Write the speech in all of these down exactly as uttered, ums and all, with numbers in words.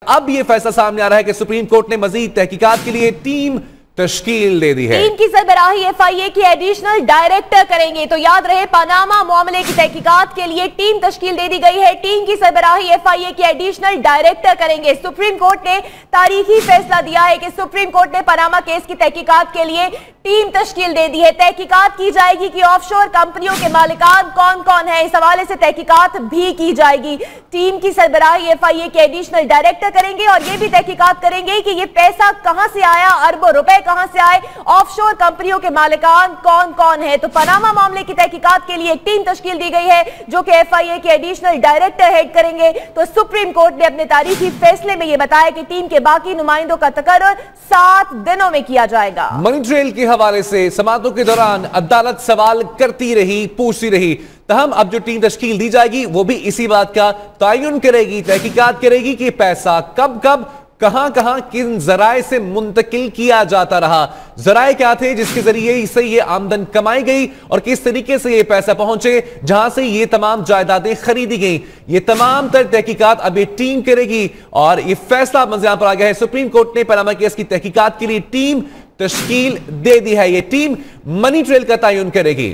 अब यह फैसला सामने आ रहा है कि सुप्रीम कोर्ट ने मजीद तहकीकात के लिए टीम तश्कील दे दी है। टीम की सरबराही एफ आई ए की एडिशनल डायरेक्टर करेंगे। तो याद रहे, पनामा मामले की तहकीकात के लिए टीम तश्कील दे दी गई है। टीम की सरबराही एफ आई ए की एडिशनल डायरेक्टर करेंगे। सुप्रीम कोर्ट ने तारीखी फैसला दिया है कि सुप्रीम कोर्ट ने पनामा केस की तहकीकात के लिए टीम तश्कील दे दी है। तहकीकात की जाएगी कि ऑफशोर कंपनियों के मालिकान कौन कौन है, इस हवाले से तहकीकात भी की जाएगी। टीम की सरबराही एफ आई ए के एडिशनल डायरेक्टर करेंगे और यह भी तहकीकात करेंगे कि यह पैसा कहां से आया, अरबों रुपए कहां से आए, ऑफशोर कंपनियों के मालिकान कौन कौन है। तो पनामा मामले की तहकीकात के लिए एक टीम तश्कील दी गई है जो कि एफ आई ए के एडिशनल डायरेक्टर हेड करेंगे। तो सुप्रीम कोर्ट ने अपने तारीखी फैसले में यह बताया कि टीम के बाकी नुमाइंदों का तकर्रुर सात दिनों में किया जाएगा। मनी ट्रेल के हवाले से समातों के दौरान अदालत सवाल करती रही, पूछती रही। तहम अब जो टीम तश्कील दी जाएगी वो भी इसी बात का तयन करेगी, तहकीकात करेगी कि पैसा कब कब कहां कहां किन जराए से मुंतकिल किया जाता रहा, जराए क्या थे जिसके जरिए इससे ये आमदन कमाई गई और किस तरीके से ये पैसा पहुंचे जहां से ये तमाम जायदादें खरीदी गई। ये तमाम तर तहकीकात अब ये टीम करेगी और ये फैसला मंजिल पर आ गया है। सुप्रीम कोर्ट ने पनामा केस की तहकीकात के लिए टीम तश्कील दे दी है। ये टीम मनी ट्रेल का तयन करेगी।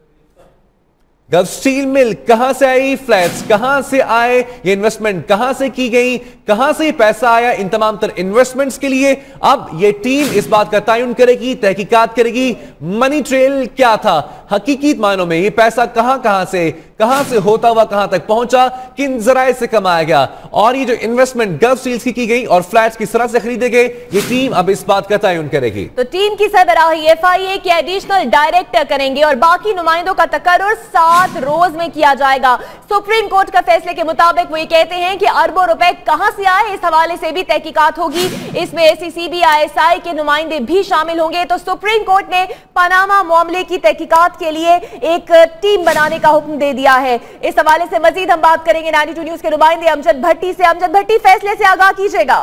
गल्फ स्टील मिल कहां से आई, फ्लैट्स कहां से आए, ये इन्वेस्टमेंट कहां से की गई, कहां से पैसा आया, इन तमाम तर इन्वेस्टमेंट्स के लिए अब ये टीम इस बात का तयन करेगी, तहकीकात करेगी मनी ट्रेल क्या था, हकीकी मायनों में ये पैसा कहां कहां से कहां से होता हुआ कहां तक पहुंचा, किन जराए से कमाया गया और ये जो इन्वेस्टमेंट गल्फ स्टील्स की की गई और फ्लैट्स किस तरह से खरीदे गए, ये टीम अब इस बात का तयन करेगी। तो टीम की सरबराही एफ आई ए के एडिशनल डायरेक्टर करेंगे और बाकी नुमाइंदों का तकर्रुर सात रोज में किया जाएगा। सुप्रीम कोर्ट का फैसले के मुताबिक वो ये कहते हैं कि अरबों रुपए कहां से आए, इस हवाले से भी तहकीकात होगी। इसमें ए सी C B, I S I के नुमाइंदे भी शामिल होंगे। तो सुप्रीम कोर्ट ने पनामा मामले की तहकीकात के लिए एक टीम बनाने का हुक्म दे दिया है। इस हवाले से मजीद हम बात करेंगे नाइंटी टू न्यूज के नुमाइंदे अमजद भट्टी से। अमजद भट्टी, फैसले से आगाह कीजिएगा।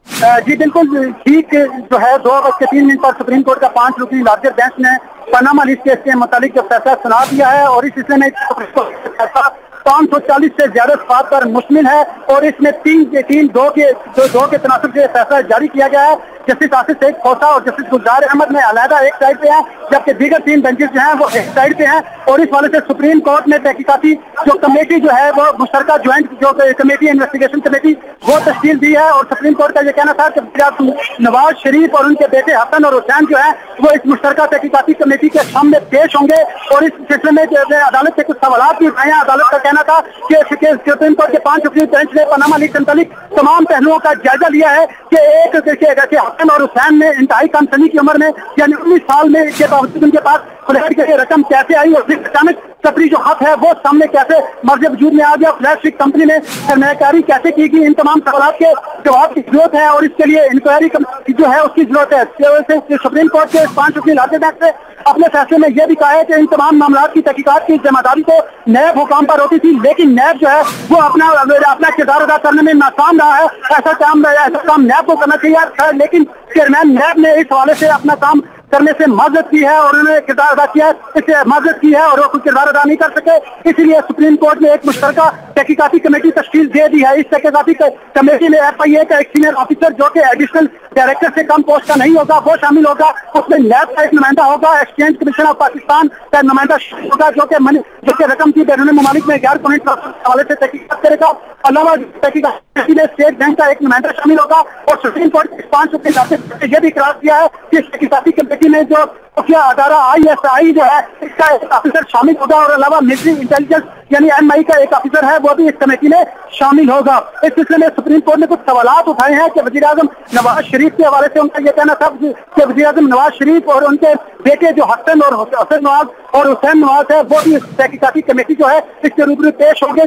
जी बिल्कुल ठीक जो है, दो बज के तीन मिनट पर सुप्रीम कोर्ट का पांच रुकनी लार्जर बेंच ने पनामा लीज केस के मुतालिक जो फैसला सुना दिया है और इस सिलसिले में फैसला पाँच सौ चालीस से ज्यादा सफात पर मुश्तमिल है और इसमें तीन के तीन दो के दो, दो के तनासब से फैसला जारी किया गया है। जस्टिस आसिफ शेख खोसा और जस्टिस गुलजार अहमद ने अलहदा एक साइड पे हैं, जबकि दीगर तीन बेंचेस जो हैं वो एक साइड पे हैं और इस वाले से सुप्रीम कोर्ट ने तहकीकाती जो कमेटी जो है वो मुश्तरका ज्वाइंट जो कमेटी इन्वेस्टिगेशन कमेटी वो तश्कील दी है और सुप्रीम कोर्ट का यह कहना था कि नवाज शरीफ और उनके बेटे हसन और हुसैन जो है वो इस मुश्तरका तहकीकाती कमेटी के सामने पेश होंगे और इस सिलसिले में अदालत से कुछ सवाल भी उठाए। अदालत का कहना था कि सुप्रीम कोर्ट के पांच रुकनी बेंच ने पनामा लीग से मुतालिक तमाम पहलुओं का जायजा लिया है कि एक देखिए हसन और हुसैन ने इंतहाई कम सनी की उम्र में यानी उन्नीस साल में के बावजूद उनके पास फ्लैट की रकम कैसे आई और अचानक सफरी जो हक है वो सामने कैसे मर्ज वजूद में आ गया, फ्लैट कंपनी ने सरमायाकारी कैसे की गई, इन तमाम सवाल के जवाब की जरूरत है और इसके लिए इंक्वायरी जो है उसकी जरूरत है। सुप्रीम कोर्ट के पांच रुकनी लार्जर बेंच से अपने फैसले में यह भी कहा है कि इन तमाम मामलों की तहकीकात की जिम्मेदारी तो नैब हुकाम पर होती थी, लेकिन नैब जो है वो अपना अपना किरदार अदा करने में नाकाम रहा है। ऐसा काम ऐसा काम नैब को करना चाहिए, लेकिन चेयरमैन नैब ने इस हवाले से अपना काम करने से मदद की है और उन्होंने किरदार अदा किया है, इससे मदद की है और वो कुछ किरदार अदा नहीं कर सके, इसलिए सुप्रीम कोर्ट ने एक मुश्तरका तहकीकाती कमेटी तश्कील दे दी है। इस तहकीकाती कमेटी में एफ आई ए का एक सीनियर ऑफिसर जो कि एडिशनल डायरेक्टर से कम पोस्ट का नहीं होगा वो शामिल होगा, उसमें नैब का एक नुमाइंदा होगा, एक्सचेंज कमीशन ऑफ पाकिस्तान का नुमाइंदा होगा जो कि जो कि रकम की बैरून ममालिक में ग्यारह पॉइंट हवाले से तहकीकात करेगा। अलावा तहकीकाती में स्टेट बैंक का एक नुमाइंदा शामिल होगा और सुप्रीम कोर्ट के पांच रुकनी लार्जर यह भी करार दिया है कि तहकीकाती कमेटी में जो खुफिया अदारा आई एस आई जो है इसका एक ऑफिसर शामिल होगा और अलावा मिलिट्री इंटेलिजेंस यानी एम आई का एक ऑफिसर है वो भी इस कमेटी में शामिल होगा। इस सिलसिले में सुप्रीम कोर्ट ने कुछ सवालात उठाए हैं कि वजीर आजम नवाज शरीफ के हवाले से उनका यह कहना था कि वजीर आजम नवाज शरीफ और उनके बेटे जो हसन और हसन नवाज और हुसैन नवाज है वो भी इस तहकीकाती कमेटी जो है इसके रूबरू पेश होंगे।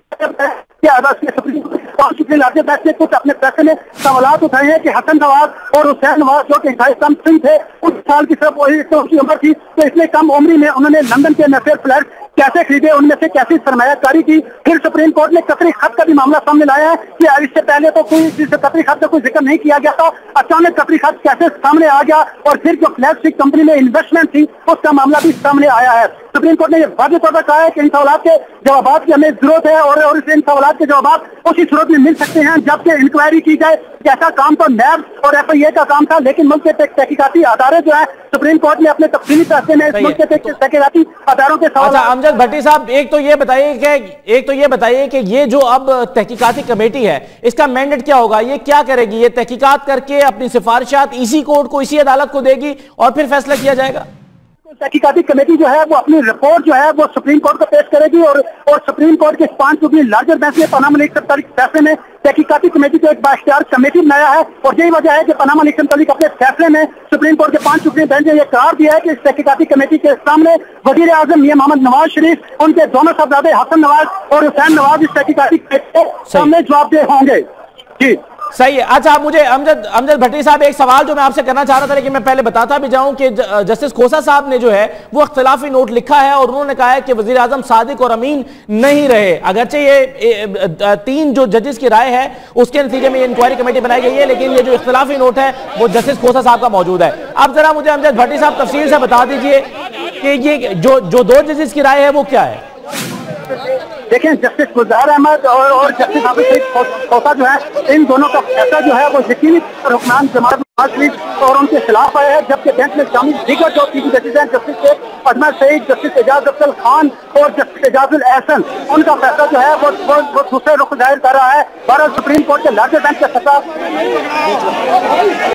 सुप्रीम लार्जर बेंच ने कुछ अपने फैसले में सवालात उठाए हैं कि हसन नवाज और हुसैन नवाज जो कि इंतहाई कम सिंह थे, उस साल की सिर्फ उनकी उम्र थी तो इतने कम उम्र में उन्होंने लंदन के नफेर फ्लैट कैसे खरीदे, उनमें से कैसी सरमायाकारी की। फिर सुप्रीम कोर्ट ने कतरी खत का भी मामला सामने लाया है कि इससे पहले तो कोई कतरी खत का कोई जिक्र नहीं किया गया था, अचानक कतरी खत कैसे सामने आ गया। और फिर जो फ्लैगशिप कंपनी में इन्वेस्टमेंट थी उसका मामला भी सामने आया है। सुप्रीम कोर्ट ने यह वाज़ेह तौर पर कहा है कि इन सवालों के जवाब की हमें जरूरत है और, और इन सवालों के जवाब उसी सूरत में मिल सकते हैं जबकि इंक्वायरी की जाए। ऐसा काम तो नैब और एफ आई ए का काम था, लेकिन मुल्क के तहकीकाती अदारे जो है सुप्रीम कोर्ट ने अपने तफसीली फैसले में इस मुल्क के तहकीकाती अदारों के सवाल। अच्छा अमजद भट्टी साहब, एक तो ये बताइए कि एक तो ये बताइए कि ये जो अब तहकीकाती कमेटी है इसका मैंडेट क्या होगा, ये क्या करेगी? ये तहकीकात करके अपनी सिफारिशात इसी कोर्ट को, इसी अदालत को देगी और फिर फैसला किया जाएगा? तहकीकाती कमेटी जो है वो अपनी रिपोर्ट जो है वो सुप्रीम कोर्ट को पेश करेगी और और सुप्रीम कोर्ट के पांच रुकनी लार्जर बेंच ने पनामा लीक फैसले में तहकीकाती कमेटी को एक बाइख्तियार कमेटी बनाया है। और यही वजह है कि पनामा लीक से अपने फैसले में सुप्रीम कोर्ट के पांच रुकनी बेंच ने यह करार दिया है कि इस तहकीकाती कमेटी के सामने वजीर आजम मियां मोहम्मद नवाज शरीफ, उनके दोनों साहबजादे हसन नवाज और हुसैन नवाज इस तहकीकाती कमेटी के सामने जवाबदेह होंगे। जी सही है। अच्छा मुझे अमजद अमजद भट्टी साहब एक सवाल जो मैं आपसे करना चाह रहा था, लेकिन मैं पहले बताता भी जाऊं कि जस्टिस खोसा साहब ने जो है वो इख्तिलाफी नोट लिखा है और उन्होंने कहा है कि वजीर आजम सादिक और अमीन नहीं रहे। अगरचे ये तीन जो जजेस की राय है उसके नतीजे में ये इंक्वायरी कमेटी बनाई गई है, लेकिन ये जो इख्तिलाफी नोट है वो जस्टिस खोसा साहब का मौजूद है। अब जरा मुझे अमजद भट्टी साहब तफसील से बता दीजिए कि ये जो जो दो जजेस की राय है वो क्या है? देखें, जस्टिस गुलजार अहमद और, और जस्टिस हाफिज सईद खोसा जो है, इन दोनों का फैसला जो है वो यकीनी रुकमान जमात नवाज शरीफ और उनके खिलाफ आया है। जबकि बेंच में शामिल दीगर जो तीन जजेस हैं, जस्टिस शेख अजमल सईद, जस्टिस एजाज अफजल खान और जस्टिस एजाजुल एहसन, उनका फैसला जो है वो वो, वो दूसरे रुख जाहिर कर रहा है। भारत सुप्रीम कोर्ट के लार्जर बेंच का फैसला